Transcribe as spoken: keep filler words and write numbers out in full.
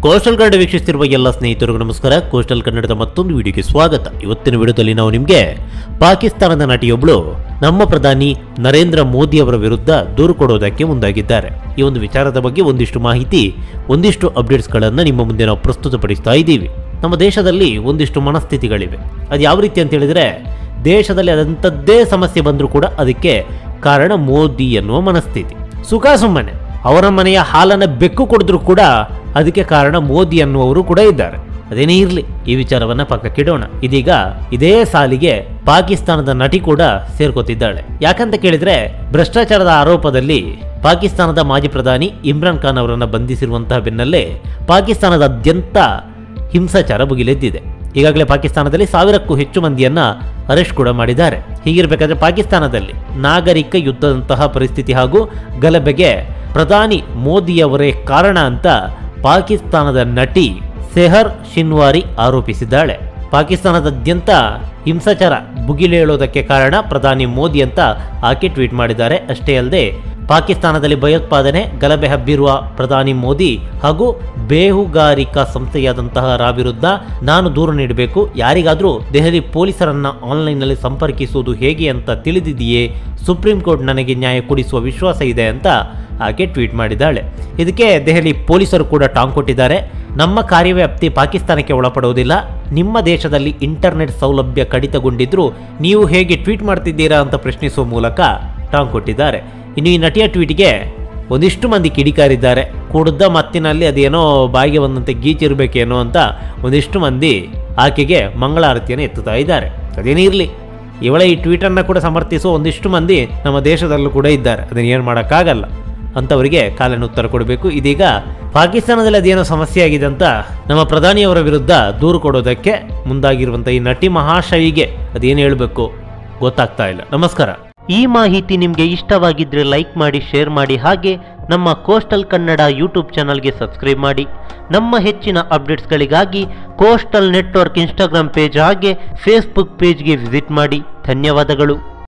Coastal Kannada ವೀಕ್ಷಿಸುತ್ತಿರುವ ಎಲ್ಲ ಸ್ನೇಹಿತರಿಗೂ ನಮಸ್ಕಾರ. ಕೋಸ್ಟಲ್ ಕನ್ನಡದ ಮತ್ತೊಂದು ವಿಡಿಯೋಗೆ ಸ್ವಾಗತ. ಇವತ್ತಿನ ವಿಡಿಯೋದಲ್ಲಿ ನಾವು ನಿಮಗೆ ಪಾಕಿಸ್ತಾನದ ನಟಿಯೊಬ್ಬಳು ನಮ್ಮ ಪ್ರಧಾನಿ ನರೇಂದ್ರ ಮೋದಿ ಅವರ ವಿರುದ್ಧ ದೂರು ಕೊಡೋದಕ್ಕೆ ಮುಂದಾಗಿದ್ದಾರೆ. ಈ ಒಂದು ವಿಚಾರದ ಬಗ್ಗೆ ಒಂದಿಷ್ಟು ಮಾಹಿತಿ, ಒಂದಿಷ್ಟು ಅಪ್ಡೇಟ್ಸ್ಗಳನ್ನು ನಿಮ್ಮ ಮುಂದೆ ನಾವು ಪ್ರಸ್ತುತಪಡಿಸ್ತಾ ಇದ್ದೀವಿ. ನಮ್ಮ ದೇಶದಲ್ಲಿ ಒಂದಿಷ್ಟು ಮನಸ್ಥಿತಿಗಳಿವೆ. ಅದು ಯಾವ ರೀತಿ ಅಂತ ಹೇಳಿದರೆ, ದೇಶದಲ್ಲಿ ಅದಂಥದ್ದೇ ಸಮಸ್ಯೆ ಬಂದರೂ ಕೂಡ ಅದಕ್ಕೆ ಕಾರಣ ಮೋದಿ ಎನ್ನುವ ಮನಸ್ಥಿತಿ. ಸುಖ ಸುಮ್ಮನೆ ಅವರ ಮನೆಯ ಹಾಲನ್ನು ಬೆಕ್ಕು ಕೊಡಿದ್ರು ಕೂಡ ಅದಕ್ಕೆ ಕಾರಣ ಮೋದಿ ಅನ್ನುವರು ಕೂಡ ಇದ್ದಾರೆ. ಅದೇನೇ ಇರಲಿ, ಈ ವಿಚಾರವನ್ನ ಪಕ್ಕಕ್ಕಿಡೋಣ. ಇದೀಗ ಇದೇ ಸಾಲಿಗೆ ಪಾಕಿಸ್ತಾನದ ನಟಿ ಕೂಡ ಸೇರ್ಕೋತಿದ್ದಾಳೆ. ಯಾಕಂತ ಕೇಳಿದ್ರೆ, ಭ್ರಷ್ಟಾಚಾರದ ಆರೋಪದಲ್ಲಿ ಪಾಕಿಸ್ತಾನದ ಮಾಜಿ ಪ್ರಧಾನಿ ಇಮ್ರಾನ್ ಖಾನ್ ಅವರನ್ನು ಬಂಧಿಸಿರುವಂತಹ ಬೆನ್ನಲ್ಲೇ ಪಾಕಿಸ್ತಾನದಾದ್ಯಂತ ಹಿಂಸಾಚಾರ ಭುಗಿಲೆದ್ದಿದೆ. ಈಗಾಗಲೇ ಪಾಕಿಸ್ತಾನದಲ್ಲಿ ಸಾವಿರಕ್ಕೂ ಹೆಚ್ಚು ಮಂದಿಯನ್ನ ಅರೆಸ್ಟ್ ಕೂಡ ಮಾಡಿದ್ದಾರೆ. ಹೀಗಿರಬೇಕಾದ್ರೆ ಪಾಕಿಸ್ತಾನದಲ್ಲಿ ನಾಗರಿಕ ಯುದ್ಧದಂತಹ ಪರಿಸ್ಥಿತಿ ಹಾಗೂ ಗಲಭೆಗೆ ಪ್ರಧಾನಿ ಮೋದಿಯವರೇ ಕಾರಣ ಅಂತ ಪಾಕಿಸ್ತಾನದ ನಟಿ ಸೆಹರ್ ಶಿನ್ವಾರಿ ಆರೋಪಿಸಿದ್ದಾಳೆ. ಪಾಕಿಸ್ತಾನದಾದ್ಯಂತ ಹಿಂಸಾಚಾರ ಭುಗಿಲೇಳೋದಕ್ಕೆ ಕಾರಣ ಪ್ರಧಾನಿ ಮೋದಿ ಅಂತ ಆಕೆ ಟ್ವೀಟ್ ಮಾಡಿದ್ದಾರೆ. ಅಷ್ಟೇ ಅಲ್ಲದೆ, ಪಾಕಿಸ್ತಾನದಲ್ಲಿ ಭಯೋತ್ಪಾದನೆ ಗಲಭೆ ಹಬ್ಬಿರುವ ಪ್ರಧಾನಿ ಮೋದಿ ಹಾಗೂ ಬೇಹುಗಾರಿಕಾ ಸಂಸ್ಥೆಯಾದಂತಹ ರಾ ವಿರುದ್ಧ ನಾನು ದೂರು ನೀಡಬೇಕು. ಯಾರಿಗಾದರೂ ದೆಹಲಿ ಪೊಲೀಸರನ್ನ ಆನ್ಲೈನ್ನಲ್ಲಿ ಸಂಪರ್ಕಿಸುವುದು ಹೇಗೆ ಅಂತ ತಿಳಿದಿದೆಯೇ? ಸುಪ್ರೀಂ ಕೋರ್ಟ್ ನನಗೆ ನ್ಯಾಯ ಕೊಡಿಸುವ ವಿಶ್ವಾಸ ಇದೆ ಅಂತ ಆಕೆ ಟ್ವೀಟ್ ಮಾಡಿದ್ದಾಳೆ. ಇದಕ್ಕೆ ದೆಹಲಿ ಪೊಲೀಸರು ಕೂಡ ಟಾಂಗ್ ಕೊಟ್ಟಿದ್ದಾರೆ. ನಮ್ಮ ಕಾರ್ಯವ್ಯಾಪ್ತಿ ಪಾಕಿಸ್ತಾನಕ್ಕೆ ಒಳಪಡುವುದಿಲ್ಲ. ನಿಮ್ಮ ದೇಶದಲ್ಲಿ ಇಂಟರ್ನೆಟ್ ಸೌಲಭ್ಯ ಕಡಿತಗೊಂಡಿದ್ರು ನೀವು ಹೇಗೆ ಟ್ವೀಟ್ ಮಾಡ್ತಿದ್ದೀರಾ ಅಂತ ಪ್ರಶ್ನಿಸುವ ಮೂಲಕ ಟಾಂಗ್ ಕೊಟ್ಟಿದ್ದಾರೆ. ಇನ್ನು ಈ ನಟಿಯ ಟ್ವೀಟ್ಗೆ ಒಂದಿಷ್ಟು ಮಂದಿ ಕಿಡಿಕಾರಿದ್ದಾರೆ. ಕುಡ್ದ ಮತ್ತಿನಲ್ಲಿ ಅದೇನೋ ಬಾಯಿಗೆ ಬಂದಂತೆ ಗೀಚಿರಬೇಕೇನೋ ಅಂತ ಒಂದಿಷ್ಟು ಮಂದಿ ಆಕೆಗೆ ಮಂಗಳಾರತಿಯನ್ನು ಎತ್ತುತ್ತಾ ಇದ್ದಾರೆ. ಅದೇನೇ ಇರಲಿ, ಇವಳ ಈ ಟ್ವೀಟನ್ನು ಕೂಡ ಸಮರ್ಥಿಸುವ ಒಂದಿಷ್ಟು ಮಂದಿ ನಮ್ಮ ದೇಶದಲ್ಲೂ ಕೂಡ ಇದ್ದಾರೆ. ಅದನ್ನು ಏನು ಮಾಡೋಕ್ಕಾಗಲ್ಲ, ಅಂಥವರಿಗೆ ಕಾಲನ್ನು ಉತ್ತರ ಕೊಡಬೇಕು. ಇದೀಗ ಪಾಕಿಸ್ತಾನದಲ್ಲಿ ಅದೇನೋ ಸಮಸ್ಯೆ ಆಗಿದೆ ಅಂತ ನಮ್ಮ ಪ್ರಧಾನಿಯವರ ವಿರುದ್ಧ ದೂರು ಕೊಡೋದಕ್ಕೆ ಮುಂದಾಗಿರುವಂಥ ಈ ನಟಿ ಮಹಾಶಯಿಗೆ ಅದೇನು ಹೇಳಬೇಕು ಗೊತ್ತಾಗ್ತಾ ಇಲ್ಲ. ನಮಸ್ಕಾರ. ಈ ಮಾಹಿತಿ ನಿಮಗೆ ಇಷ್ಟವಾಗಿದ್ದರೆ ಲೈಕ್ ಮಾಡಿ, ಶೇರ್ ಮಾಡಿ, ಹಾಗೆ ನಮ್ಮ ಕೋಸ್ಟಲ್ ಕನ್ನಡ ಯೂಟ್ಯೂಬ್ ಚಾನಲ್ಗೆ ಸಬ್ಸ್ಕ್ರೈಬ್ ಮಾಡಿ. ನಮ್ಮ ಹೆಚ್ಚಿನ ಅಪ್ಡೇಟ್ಸ್ಗಳಿಗಾಗಿ ಕೋಸ್ಟಲ್ ನೆಟ್ವರ್ಕ್ ಇನ್ಸ್ಟಾಗ್ರಾಮ್ ಪೇಜ್ ಹಾಗೆ ಫೇಸ್ಬುಕ್ ಪೇಜ್ಗೆ ವಿಸಿಟ್ ಮಾಡಿ. ಧನ್ಯವಾದಗಳು.